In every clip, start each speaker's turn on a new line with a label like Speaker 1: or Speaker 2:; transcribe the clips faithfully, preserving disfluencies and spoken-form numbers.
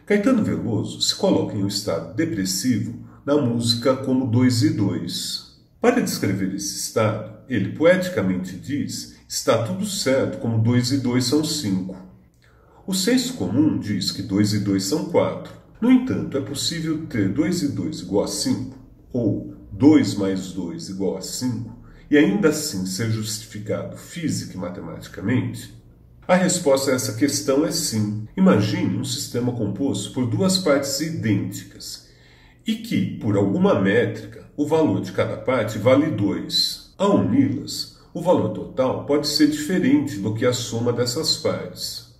Speaker 1: Caetano Veloso se coloca em um estado depressivo na música como dois e dois. Para descrever esse estado, ele poeticamente diz: está tudo certo como dois e dois são cinco. O senso comum diz que dois e dois são quatro. No entanto, é possível ter dois e dois igual a cinco, ou dois mais dois igual a cinco, e ainda assim ser justificado física e matematicamente? A resposta a essa questão é sim. Imagine um sistema composto por duas partes idênticas e que, por alguma métrica, o valor de cada parte vale dois. Ao uni-las, o valor total pode ser diferente do que a soma dessas partes.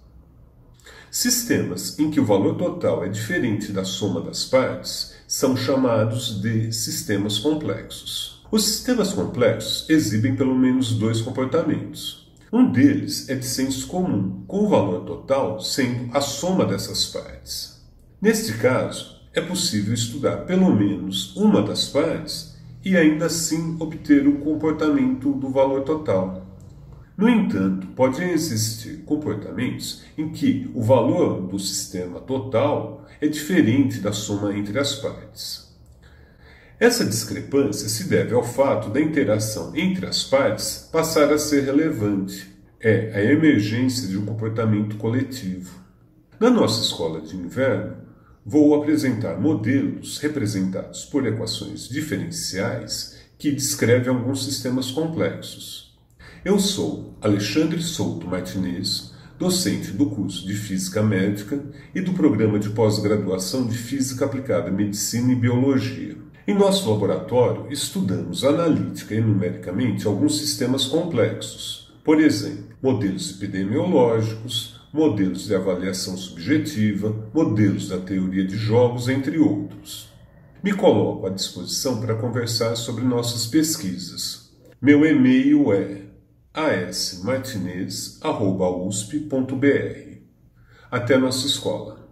Speaker 1: Sistemas em que o valor total é diferente da soma das partes são chamados de sistemas complexos. Os sistemas complexos exibem pelo menos dois comportamentos. Um deles é de senso comum, com o valor total sendo a soma dessas partes. Neste caso, é possível estudar pelo menos uma das partes e ainda assim obter o comportamento do valor total. No entanto, podem existir comportamentos em que o valor do sistema total é diferente da soma entre as partes. Essa discrepância se deve ao fato da interação entre as partes passar a ser relevante. É a emergência de um comportamento coletivo. Na nossa escola de inverno, vou apresentar modelos representados por equações diferenciais que descrevem alguns sistemas complexos. Eu sou Alexandre Souto Martinez, docente do curso de Física Médica e do programa de pós-graduação de Física Aplicada à Medicina e Biologia. Em nosso laboratório, estudamos analítica e numericamente alguns sistemas complexos, por exemplo, modelos epidemiológicos, modelos de avaliação subjetiva, modelos da teoria de jogos, entre outros. Me coloco à disposição para conversar sobre nossas pesquisas. Meu e-mail é a s martinez arroba u s p ponto b r. Até a nossa escola.